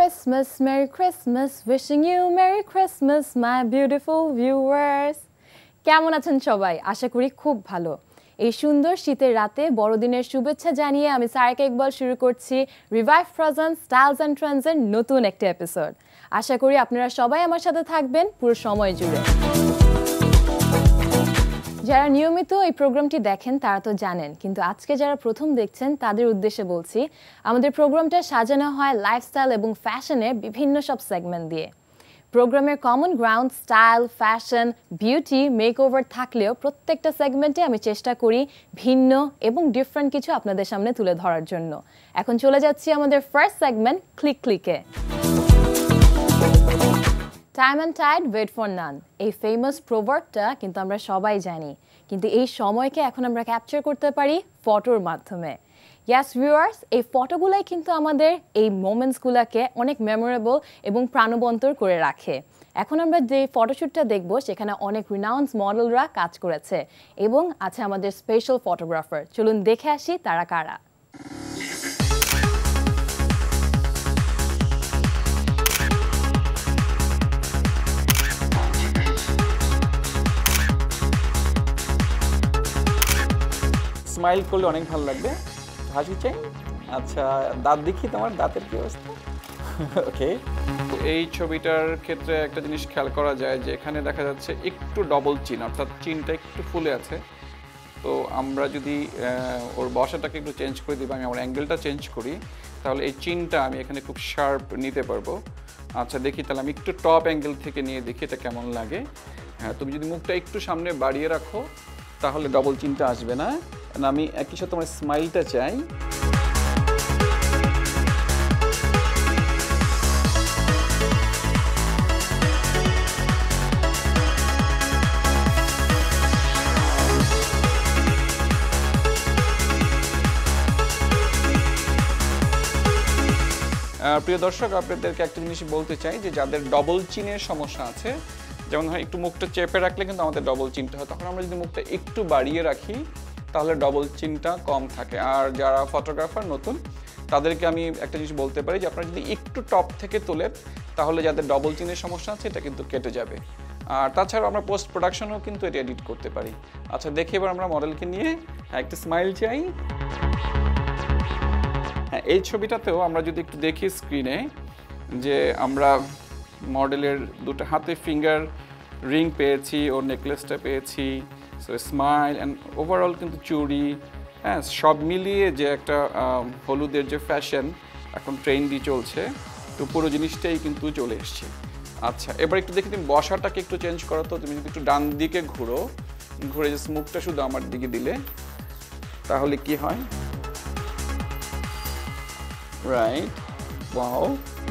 Merry Christmas, wishing you Merry Christmas, my beautiful viewers. কেমন আছেন সবাই? আশা করি খুব ভালো। এই সুন্দর শীতের রাতে বড়দিনের শুভেচ্ছা জানিয়ে আমি সারিকা ইকবাল শুরু করছি revive frozen styles and trends এর নতুন একটা এপিসোড। আশা করি আপনারা সবাই আমার সাথে থাকবেন পুরো সময় জুড়ে। যারা নিয়মিত এই প্রোগ্রামটি দেখেন তারা তো জানেন, কিন্তু আজকে যারা প্রথম দেখছেন তাদের উদ্দেশ্যে বলছি, আমাদের প্রোগ্রামটা সাজানো হয় লাইফস্টাইল এবং ফ্যাশনের বিভিন্ন সব সেগমেন্ট দিয়ে। প্রোগ্রামের common ground style, fashion, beauty, makeover থাকলেও প্রত্যেকটা সেগমেন্টে আমি চেষ্টা করি ভিন্ন এবং ডিফারেন্ট কিছু আপনাদের সামনে তুলে ধরার জন্য। এখন চলে যাচ্ছি আমাদের ফার্স্ট সেগমেন্ট ক্লিকে। Time and tide wait for none, এই ফেমাস প্রোভার্বটা কিন্তু আমরা সবাই জানি, কিন্তু এই সময়কে এখন আমরা ক্যাপচার করতে পারি ফটোর মাধ্যমে। ইয়াস ভিউয়ার্স, এই ফটোগুলাই কিন্তু আমাদের এই মোমেন্টসগুলোকে অনেক মেমোরেবল এবং প্রাণবন্তর করে রাখে। এখন আমরা যে ফটোশ্যুটটা দেখব সেখানে অনেক রিনাউন্স মডেলরা কাজ করেছে এবং আছে আমাদের স্পেশাল ফটোগ্রাফার। চলুন দেখে আসি তারা কারা। স্মাইল করলে অনেক ভালো লাগবে। হাসি চাই। আচ্ছা, দাঁত দেখি, তোমার দাঁতের কি অবস্থা? ওকে, এই ছবিটার ক্ষেত্রে একটা জিনিস খেয়াল করা যায় যে এখানে দেখা যাচ্ছে একটু ডবল চিন, অর্থাৎ চিনটা একটু ফুলে আছে। তো আমরা যদি ওর বসাটাকে একটু চেঞ্জ করে দিই বা আমি আমার অ্যাঙ্গেলটা চেঞ্জ করি, তাহলে এই চিনটা আমি এখানে খুব শার্প নিতে পারবো। আচ্ছা দেখি, তাহলে আমি একটু টপ অ্যাঙ্গেল থেকে নিয়ে দেখি এটা কেমন লাগে। হ্যাঁ, তুমি যদি মুখটা একটু সামনে বাড়িয়ে রাখো তাহলে ডবল চিনটা আসবে না। আমি একই সাথে তোমার স্মাইলটা চাই। প্রিয় দর্শক, আপনাদেরকে একটা জিনিস বলতে চাই যে যাদের ডবল চিনের সমস্যা আছে, যেমন হয় একটু মুখটা চেপে রাখলে কিন্তু আমাদের ডবল চিনটা হয়, তখন আমরা যদি মুখটা একটু বাড়িয়ে রাখি তাহলে ডবল চিনটা কম থাকে। আর যারা ফটোগ্রাফার নতুন তাদেরকে আমি একটা জিনিস বলতে পারি যে আপনারা যদি একটু টপ থেকে তোলেন তাহলে যাদের ডবল চিনের সমস্যা আছে এটা কিন্তু কেটে যাবে। আর তাছাড়াও আমরা পোস্ট প্রোডাকশনেও কিন্তু এটা এডিট করতে পারি। আচ্ছা দেখি এবার আমরা মডেলকে নিয়ে একটা স্মাইল চাই। হ্যাঁ, এই ছবিটাতেও আমরা যদি একটু দেখি স্ক্রিনে যে আমরা মডেলের দুটো হাতে ফিঙ্গার রিং পেয়েছি, ওর নেকলেসটা পেয়েছি, সো স্মাইল অ্যান্ড ওভারঅল কিন্তু চুড়ি, হ্যাঁ সব মিলিয়ে যে একটা হলুদের যে ফ্যাশন এখন ট্রেন্ডি চলছে, তো পুরো জিনিসটাই কিন্তু চলে এসছে। আচ্ছা এবার একটু দেখি তুমি বসাটাকে একটু চেঞ্জ করো তো, তুমি যদি একটু ডান দিকে ঘুরে যে মুখটা শুধু আমার দিকে দিলে তাহলে কি হয়? Right, wow.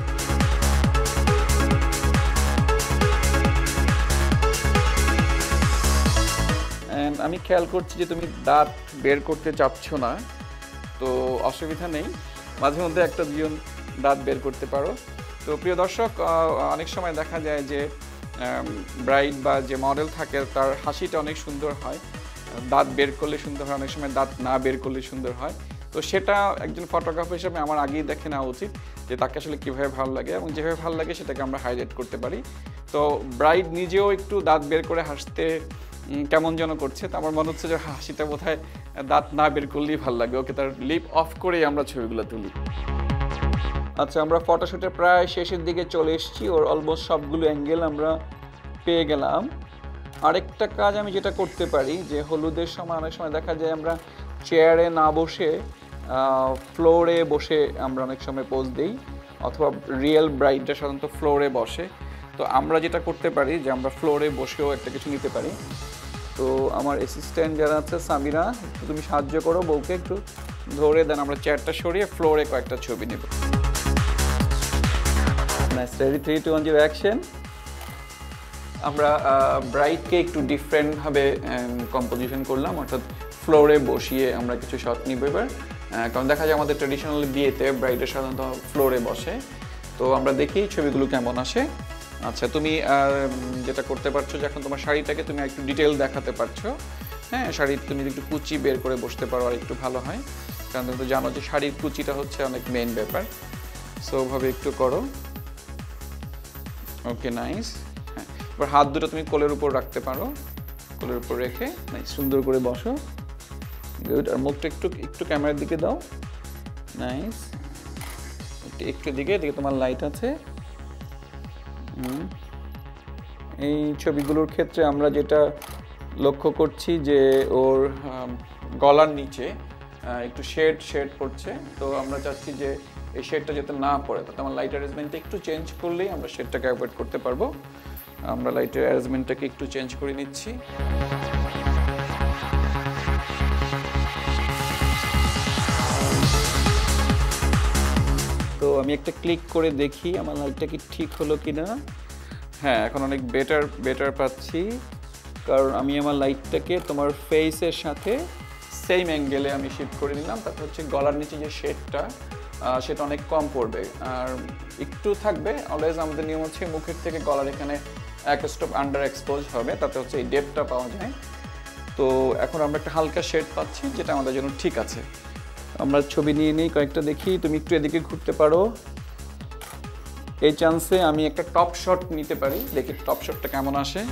আমি খেয়াল করছি যে তুমি দাঁত বের করতে চাচ্ছ না, তো অসুবিধা নেই, মাঝে মধ্যে একটা দুজন দাঁত বের করতে পারো। তো প্রিয় দর্শক, অনেক সময় দেখা যায় যে ব্রাইড বা যে মডেল থাকে তার হাসিটা অনেক সুন্দর হয়, দাঁত বের করলে সুন্দর হয়, অনেক সময় দাঁত না বের করলে সুন্দর হয়। তো সেটা একজন ফটোগ্রাফার হিসেবে আমার আগেই দেখে নেওয়া উচিত যে তাকে আসলে কীভাবে ভালো লাগে, এবং যেভাবে ভালো লাগে সেটাকে আমরা হাইলাইট করতে পারি। তো ব্রাইড নিজেও একটু দাঁত বের করে হাসতে কেমন যেন করছে, তো আমার মনে হচ্ছে যে হাসিটা বোধহয় দাঁত না বের করলেই ভালো লাগে। ওকে, তার লিপ অফ করেই আমরা ছবিগুলো তুলি। আচ্ছা, আমরা ফটোশ্যুটের প্রায় শেষের দিকে চলে এসেছি, ওর অলমোস্ট সবগুলো অ্যাঙ্গেল আমরা পেয়ে গেলাম। আরেকটা কাজ আমি যেটা করতে পারি যে হলুদের সময় অনেক সময় দেখা যায় আমরা চেয়ারে না বসে ফ্লোরে বসে আমরা অনেক সময় পোজ দিই, অথবা রিয়েল ব্রাইডরা সাধারণত ফ্লোরে বসে। তো আমরা যেটা করতে পারি যে আমরা ফ্লোরে বসেও একটা কিছু নিতে পারি। তো আমার অ্যাসিস্ট্যান্ট যারা আছে সামিরা, তুমি সাহায্য করো বউকে একটু ধরে দেন, আমরা চেয়ারটা সরিয়ে ফ্লোরে কয়েকটা ছবি নেব। Ready, 3, 2, 1, 0 action. আমরা ব্রাইডকে একটু ডিফারেন্টভাবে কম্পোজিশন করলাম, অর্থাৎ ফ্লোরে বসিয়ে আমরা কিছু শট নিব এবার। কারণ দেখা যায় আমাদের ট্র্যাডিশনাল বিয়েতে ব্রাইডের সাধারণত ফ্লোরে বসে। তো আমরা দেখি ছবিগুলো কেমন আসে। আচ্ছা, তুমি যেটা করতে পারছো যে এখন তোমার শাড়িটাকে তুমি একটু ডিটেল দেখাতে পারছো। হ্যাঁ, শাড়ির তুমি একটু কুচি বের করে বসতে পারো আর একটু ভালো হয়, কারণ তুমি তো জানো যে শাড়ির কুচিটা হচ্ছে অনেক মেইন ব্যাপার। সো ওভাবে একটু করো। Okay, nice. হ্যাঁ, এবার হাত দুটো তুমি কোলের উপর রাখতে পারো, কোলের উপর রেখে নাইস সুন্দর করে বসো। গুড। আর মুখটা একটু একটু ক্যামেরার দিকে দাও। নাইস, একটু দিকে তোমার লাইট আছে। এই ছবিগুলোর ক্ষেত্রে আমরা যেটা লক্ষ্য করছি যে ওর গলার নিচে একটু শেড পড়ছে, তো আমরা চাচ্ছি যে এই শেডটা যাতে না পড়ে, তাতে আমার লাইট অ্যারেঞ্জমেন্টটা একটু চেঞ্জ করলেই আমরা শেডটাকে অ্যাভয়েড করতে পারবো। আমরা লাইটের অ্যারেঞ্জমেন্টটাকে একটু চেঞ্জ করে নিচ্ছি। তো আমি একটা ক্লিক করে দেখি আমার লাইটটা কি ঠিক হলো কিনা। হ্যাঁ, এখন অনেক বেটার পাচ্ছি, কারণ আমি আমার লাইটটাকে তোমার ফেসের সাথে সেম অ্যাঙ্গেলে আমি শিফট করে নিলাম। তাতে হচ্ছে গলার নিচে যে শেডটা সেটা অনেক কম পড়বে, আর একটু থাকবে। অলওয়েজ আমাদের নিয়ম হচ্ছে মুখের থেকে গলার এখানে এক স্টপ আন্ডার এক্সপোজ হবে, তাতে হচ্ছে এই ডেপটা পাওয়া যায়। তো এখন আমরা একটা হালকা শেড পাচ্ছি, যেটা আমাদের জন্য ঠিক আছে। আমরা ছবি নিয়ে নিই কয়েকটা, দেখি। তুমি একটু এদিকে ঘুরতে পারো। এই চান্সে আমি একটা টপ শট নিতে পারি, দেখি টপ শটটা কেমন আসে।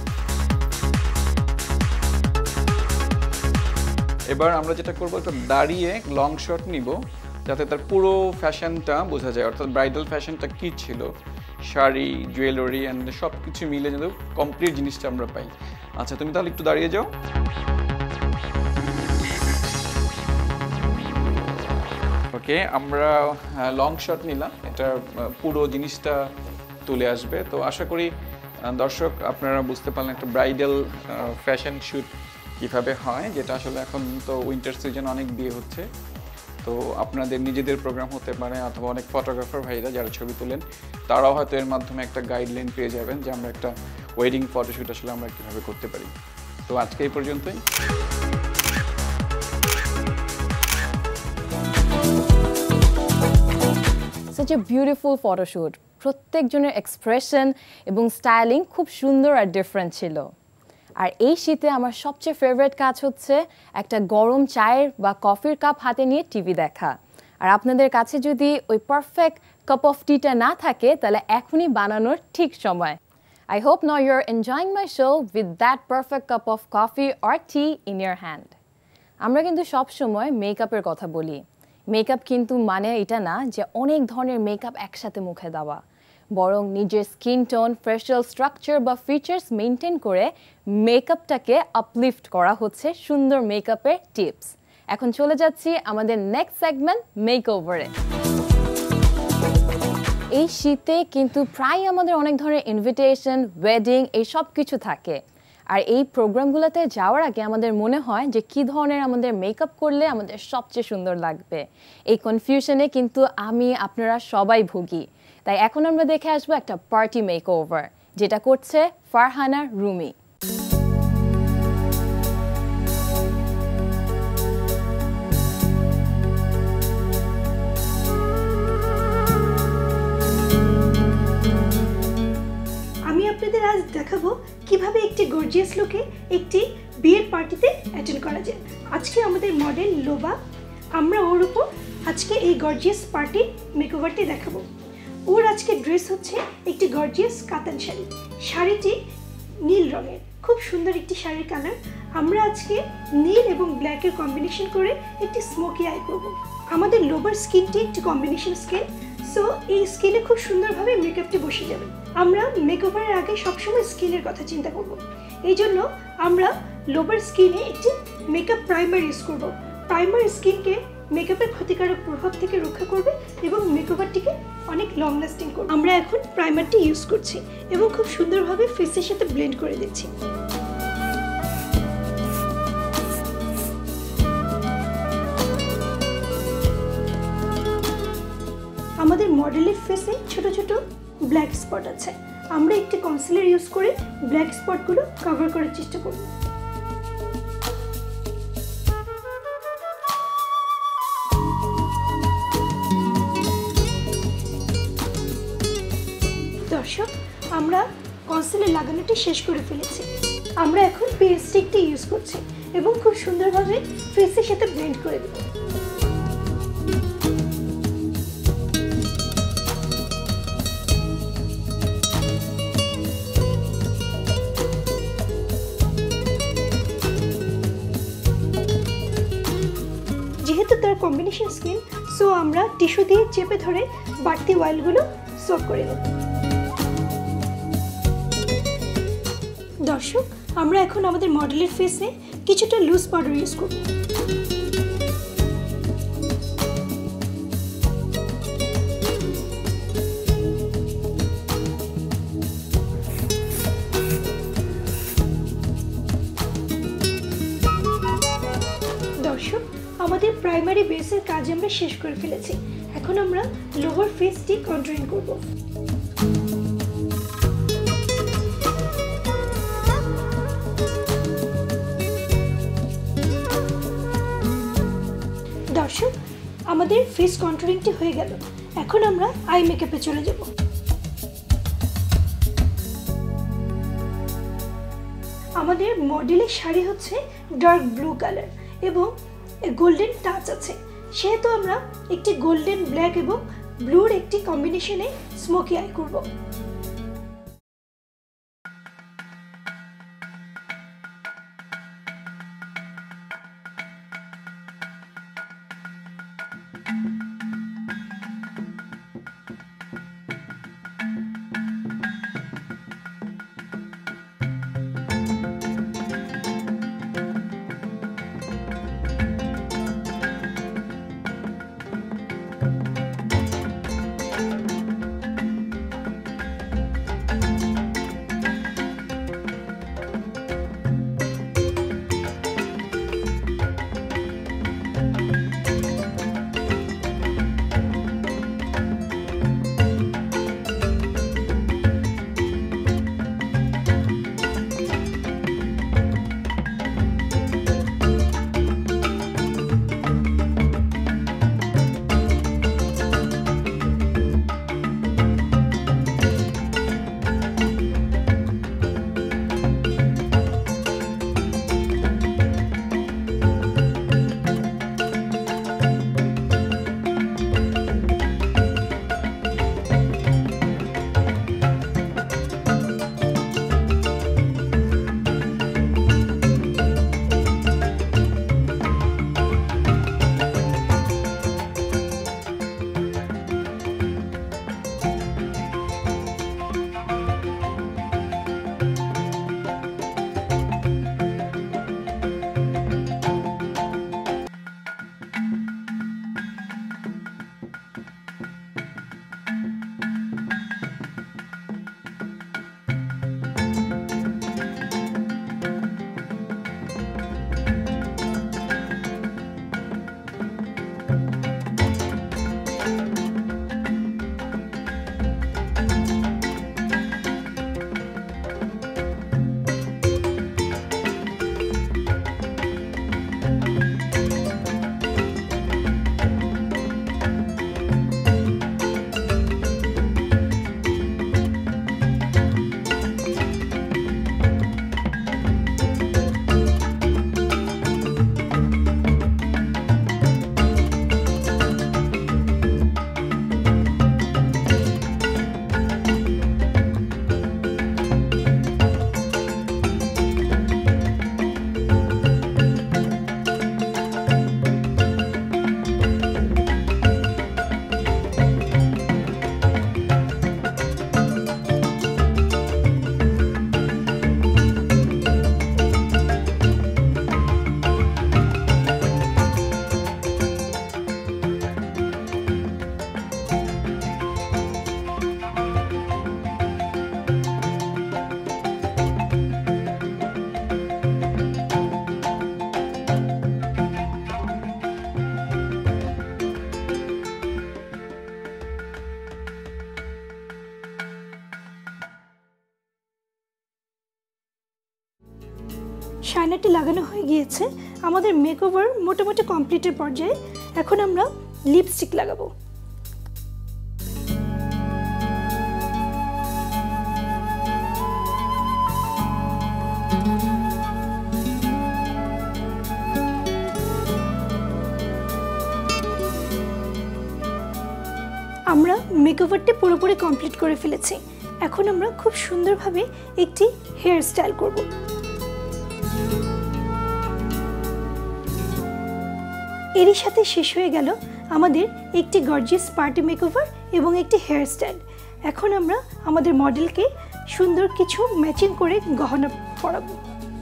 এবার আমরা যেটা করবো, একটা দাঁড়িয়ে লং শট নিব, যাতে তার পুরো ফ্যাশনটা বোঝা যায়, অর্থাৎ ব্রাইডাল ফ্যাশনটা কী ছিল, শাড়ি, জুয়েলারি অ্যান্ড সব কিছু মিলে যেন কমপ্লিট জিনিসটা আমরা পাই। আচ্ছা, তুমি তাহলে একটু দাঁড়িয়ে যাও। ওকে, আমরা লং শট নিলাম, এটা পুরো জিনিসটা তুলে আসবে। তো আশা করি দর্শক আপনারা বুঝতে পারলেন একটা ব্রাইডাল ফ্যাশন শ্যুট কীভাবে হয়, যেটা আসলে এখন তো উইন্টার সিজন, অনেক বিয়ে হচ্ছে। তো আপনাদের নিজেদের প্রোগ্রাম হতে পারে, অথবা অনেক ফটোগ্রাফার ভাইরা যারা ছবি তোলেন তারাও হয়তো এর মাধ্যমে একটা গাইডলাইন পেয়ে যাবেন যে আমরা একটা ওয়েডিং ফটোশ্যুট আসলে আমরা কীভাবে করতে পারি। তো আজকে এই পর্যন্তই। Such a beautiful photoshoot. প্রত্যেকজনের এক্সপ্রেশন এবং স্টাইলিং খুব সুন্দর আর ডিফারেন্ট ছিল। আর এই শীতে আমার সবচেয়ে ফেভারিট কাজ হচ্ছে একটা গরম চায়ের বা কফির কাপ হাতে নিয়ে টিভি দেখা। আর আপনাদের কাছে যদি ওই পারফেক্ট কাপ অফ টিটা না থাকে, তাহলে এখনই বানানোর ঠিক সময়। I hope now you're enjoying my show with that perfect cup of coffee or tea in your hand. আমরা কিন্তু সব সময় মেকআপের কথা বলি। মেকআপ কিন্তু মানে এটা না যে অনেক ধরনের মেকআপ একসাথে মুখে দেওয়া, বরং নিজের স্কিন টোন, ফেশিয়াল স্ট্রাকচার বা ফিচার্স মেনটেন করে মেকআপটাকে আপলিফট করা হচ্ছে সুন্দর মেকআপের টিপস। এখন চলে যাচ্ছি আমাদের নেক্সট সেগমেন্ট মেকওভারে। এই শীতে কিন্তু প্রায় আমাদের অনেক ধরনের ইনভিটেশন, ওয়েডিং এই সব কিছু থাকে। আর এই প্রোগ্রামগুলোতে যাওয়ার আগে আমাদের মনে হয় যে কী ধরনের আমাদের মেকআপ করলে আমাদের সবচেয়ে সুন্দর লাগবে। এই কনফিউশনে কিন্তু আপনারা সবাই ভুগি। তাই এখন আমরা দেখে আসবো একটা পার্টি মেকওভার, যেটা করছে ফারহানা রুমি। আপনাদের আজ দেখাবো কিভাবে একটি গর্জিয়াস লুকে একটি বিয়ের পার্টিতে অ্যাটেন্ড করা যায়। আজকে আমাদের মডেল লোবা, আমরা ওর উপর আজকে এই গর্জিয়াস পার্টি মেকওভারটি দেখাবো। ওর আজকে ড্রেস হচ্ছে একটি গর্জিয়াস কাতান শাড়ি। শাড়িটি নীল রঙের, খুব সুন্দর একটি শাড়ির কালার। আমরা আজকে নীল এবং ব্ল্যাকের কম্বিনেশন করে একটি স্মোকি আই করব। আমাদের লোবার স্কিনটি একটি কম্বিনেশন স্কিন, সো এই স্কিনে খুব সুন্দরভাবে মেকআপটি বসে যাবে। আমরা মেকওভারের আগে সবসময় স্কিনের কথা চিন্তা করব। এই জন্য আমরা লোবার স্কিনে একটি মেকআপ প্রাইমার ইউজ করব। প্রাইমার স্কিনকে মেকআপের ক্ষতিকারক প্রভাব থেকে রক্ষা করবে এবং মেকওভারটিকে অনেক লং লাস্টিং করবে। আমরা এখন প্রাইমারটি ইউজ করছি এবং খুব সুন্দরভাবে ফেসের সাথে ব্লেন্ড করে দিচ্ছি। আমাদের মডেলের ফেসে ছোট ছোট ব্ল্যাক স্পট আছে, আমরা একটি কনসিলার ইউজ করে ব্ল্যাক স্পটগুলো কভার করার চেষ্টা করব। দর্শক, আমরা কনসিলার লাগানোটি শেষ করে ফেলেছি। আমরা এখন পেন স্টিকটি ইউজ করছি এবং খুব সুন্দরভাবে ফেসের সাথে ব্লেন্ড করে দেব। যেহেতু তার কম্বিনেশন স্কিন, সো আমরা টিস্যু দিয়ে চেপে ধরে বাড়তি অয়েলগুলো সোক করে নেব। দর্শক, আমরা এখন আমাদের মডেলের ফেসে কিছুটা লুজ পাউডার ইউজ করব। দর্শক, আমাদের প্রাইমারি বেসের কাজ আমরা শেষ করে ফেলেছি। এখন আমরা লোয়ার ফেসটি কন্ট্রোল করব। দর্শক, আমাদের ফেস কন্ট্রোলিংটি হয়ে গেল। এখন আমরা আই মেকআপে চলে যাব। আমাদের মডেলের শাড়ি হচ্ছে ডার্ক ব্লু কালার এবং গোল্ডেন টাচ আছে, সেহেতু আমরা একটি গোল্ডেন ব্ল্যাক এবং ব্লুর একটি কম্বিনেশনে স্মোকি আই করব। শাইনারটি লাগানো হয়ে গিয়েছে। আমাদের মেকওভার মোটামুটি কমপ্লিটের পর্যায়ে। এখন আমরা লিপস্টিক লাগাবো। আমরা মেকওভারটি পুরোপুরি কমপ্লিট করে ফেলেছি। এখন আমরা খুব সুন্দরভাবে একটি হেয়ার স্টাইল করব। এরই সাথে শেষ হয়ে গেল আমাদের একটি গর্জিয়াস পার্টি মেকওভার এবং একটি হেয়ার স্টাইল। এখন আমরা আমাদের মডেলকে সুন্দর কিছু ম্যাচিং করে গহনা পরাবো।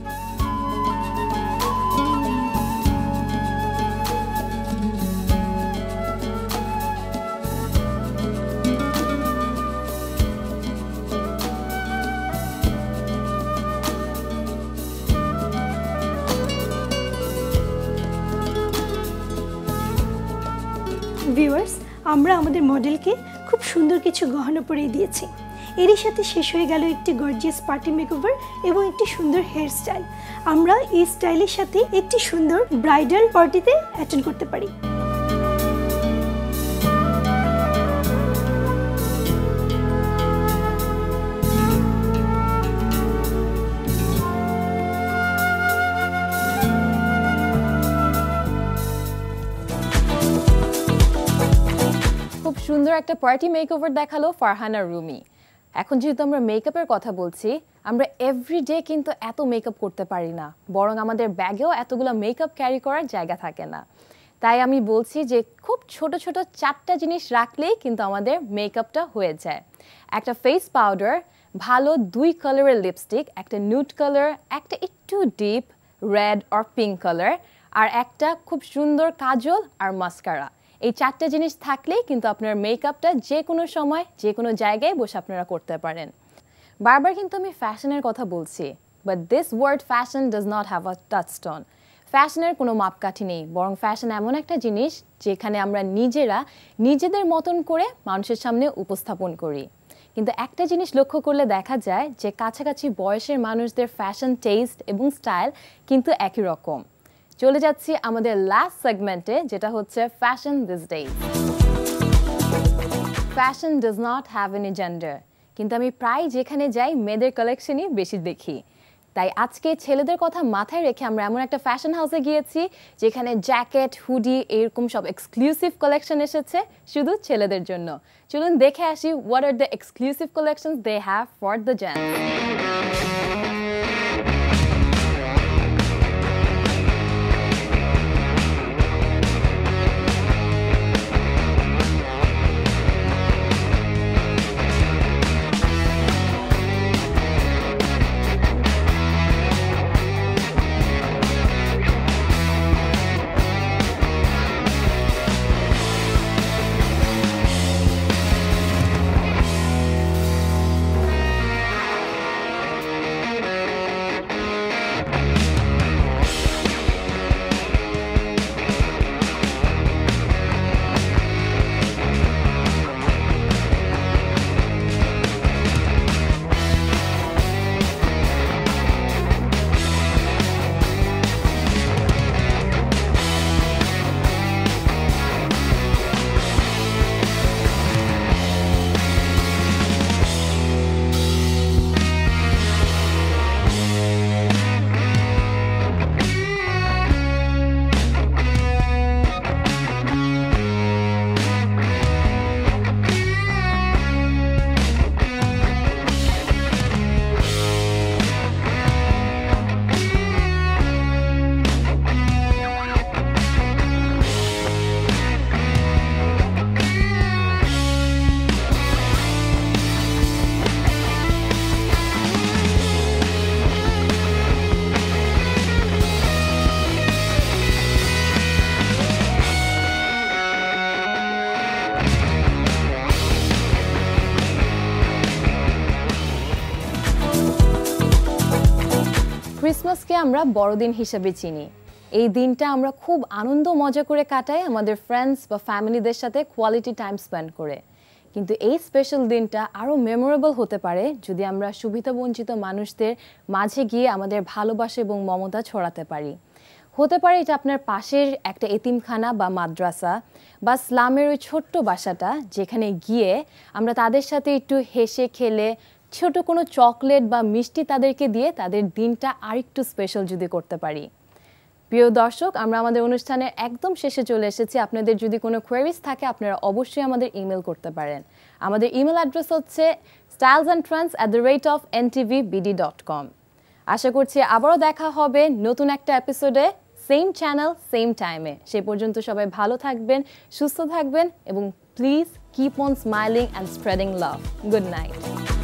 ভিউয়ার্স, আমরা আমাদের মডেলকে খুব সুন্দর কিছু গহনা পরিয়ে দিয়েছি। এরই সাথে শেষ হয়ে গেল একটি গর্জিয়াস পার্টি মেকওভার এবং একটি সুন্দর হেয়ার স্টাইল। আমরা এই স্টাইলের সাথে একটি সুন্দর ব্রাইডাল পার্টিতে অ্যাটেন্ড করতে পারি। সুন্দর একটা পার্টি মেকওভার দেখালো ফারহানা রুমি। এখন যেহেতু আমরা মেকআপের কথা বলছি, আমরা এভরিডে কিন্তু এত মেকআপ করতে পারি না, বরং আমাদের ব্যাগেও এতগুলো মেকআপ ক্যারি করার জায়গা থাকে না। তাই আমি বলছি যে খুব ছোট ছোট 4টা জিনিস রাখলেই কিন্তু আমাদের মেকআপটা হয়ে যায়। একটা ফেস পাউডার, ভালো 2 কালারের লিপস্টিক, একটা নিউড কালার, একটা একটু deep red or pink colour, আর একটা খুব সুন্দর কাজল আর মাস্কারা। এই 4টা জিনিস থাকলেই কিন্তু আপনার মেকআপটা যে কোনো সময় যে কোনো জায়গায় বসে আপনারা করতে পারেন। বারবার কিন্তু আমি ফ্যাশনের কথা বলছি, but this word fashion does not have a touchstone. ফ্যাশনের কোনো মাপকাঠি নেই, বরং ফ্যাশন এমন একটা জিনিস যেখানে আমরা নিজেরা নিজেদের মতন করে মানুষের সামনে উপস্থাপন করি। কিন্তু একটা জিনিস লক্ষ্য করলে দেখা যায় যে কাছাকাছি বয়সের মানুষদের ফ্যাশন টেস্ট এবং স্টাইল কিন্তু একই রকম। চলে যাচ্ছি আমাদের লাস্ট সেগমেন্টে, যেটা হচ্ছে fashion these days. Fashion does not have any gender, কিন্তু আমি প্রায় যেখানে যাই মেয়েদের কালেকশনই বেশি দেখি। তাই আজকে ছেলেদের কথা মাথায় রেখে আমরা এমন একটা ফ্যাশন হাউসে গিয়েছি যেখানে জ্যাকেট, হুডি এরকম সব এক্সক্লুসিভ কালেকশন এসেছে শুধু ছেলেদের জন্য। চলুন দেখে আসি what are the exclusive collections they have for the gents. ক্রিসমাসকে আমরা বড়দিন হিসেবে চিনি। এই দিনটা আমরা খুব আনন্দ মজা করে কাটাই আমাদের ফ্রেন্ডস বা ফ্যামিলিদের সাথে কোয়ালিটি টাইম স্পেন্ড করে। কিন্তু এই স্পেশাল দিনটা আরও মেমোরেবল হতে পারে যদি আমরা সুবিধাবঞ্চিত মানুষদের মাঝে গিয়ে আমাদের ভালোবাসা এবং মমতা ছড়াতে পারি। হতে পারে এটা আপনার পাশের একটা এতিমখানা বা মাদ্রাসা বা স্লামের ওই ছোট্ট বাসাটা, যেখানে গিয়ে আমরা তাদের সাথে একটু হেসে খেলে ছোট কোনো চকলেট বা মিষ্টি তাদেরকে দিয়ে তাদের দিনটা আরেকটু স্পেশাল যদি করতে পারি। প্রিয় দর্শক, আমরা আমাদের অনুষ্ঠানের একদম শেষে চলে এসেছি। আপনাদের যদি কোনো কোয়েরিজ থাকে আপনারা অবশ্যই আমাদের ইমেল করতে পারেন। আমাদের ইমেল অ্যাড্রেস হচ্ছে stylesandtrends@ntvbd.com। আশা করছি আবারও দেখা হবে নতুন একটা এপিসোডে। সেম চ্যানেল সেম টাইমে। সে পর্যন্ত সবাই ভালো থাকবেন, সুস্থ থাকবেন এবং please keep on smiling and spreading love. Good night.